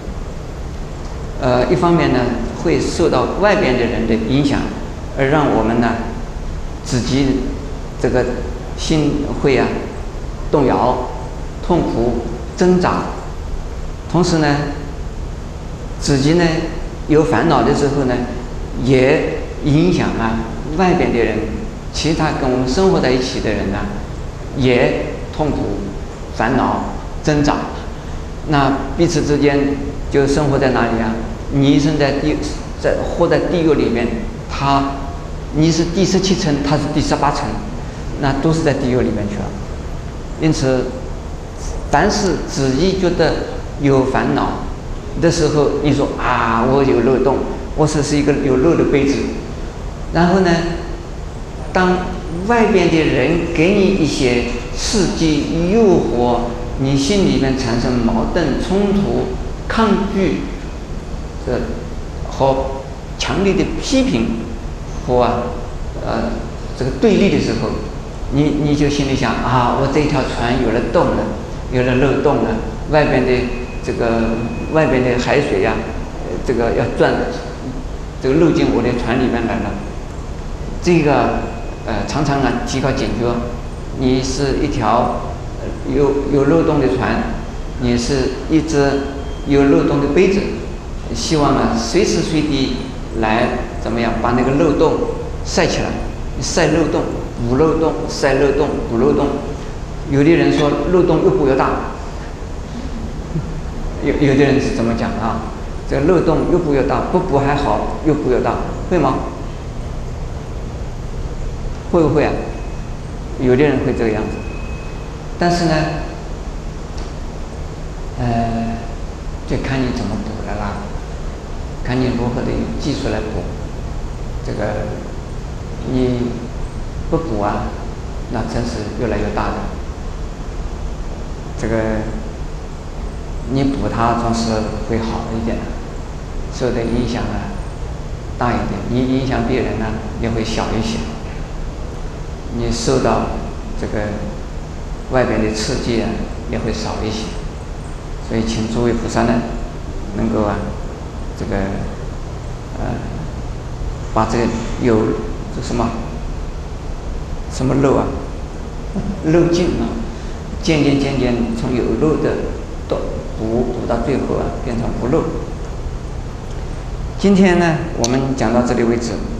呃，一方面呢会受到外边的人的影响，而让我们呢自己这个心会啊动摇、痛苦、挣扎。同时呢，自己呢有烦恼的时候呢，也影响啊外边的人，其他跟我们生活在一起的人呢，也痛苦、烦恼、挣扎。那彼此之间就生活在哪里啊？你生在地，在活在地狱里面，他你是第十七层，他是第十八层，那都是在地狱里面去了。因此，凡是自己觉得有烦恼的时候，你说啊，我有漏洞，我是是一个有漏的杯子。然后呢，当外边的人给你一些刺激、诱惑，你心里面产生矛盾、冲突、抗拒，这和强烈的批评和啊呃这个对立的时候，你你就心里想啊，我这条船有了洞了，有了漏洞了，外边的这个外边的海水呀、啊，这个要转，这个漏进我的船里面来了。这个呃常常啊提高警觉，你是一条有有漏洞的船，你是一只有漏洞的杯子，希望啊随时随地来怎么样把那个漏洞塞起来，塞漏洞补漏洞，塞漏洞补漏洞。有的人说漏洞越补越大，有有的人是怎么讲啊？这个漏洞越补越大，不补还好，越补越大，会吗？会不会啊？有的人会这个样子，但是呢，呃，就看你怎么补了啦，看你如何的用技术来补。这个你不补啊，那真是越来越大的。这个你补它总是会好一点的，受的影响啊大一点，你影响别人呢也会小一些。你受到这个外边的刺激啊也会少一些。所以请诸位菩萨呢能够啊这个呃把这个有这什么什么漏啊漏尽啊，渐渐渐渐从有漏的到补补到最后啊变成不漏。今天呢我们讲到这里为止。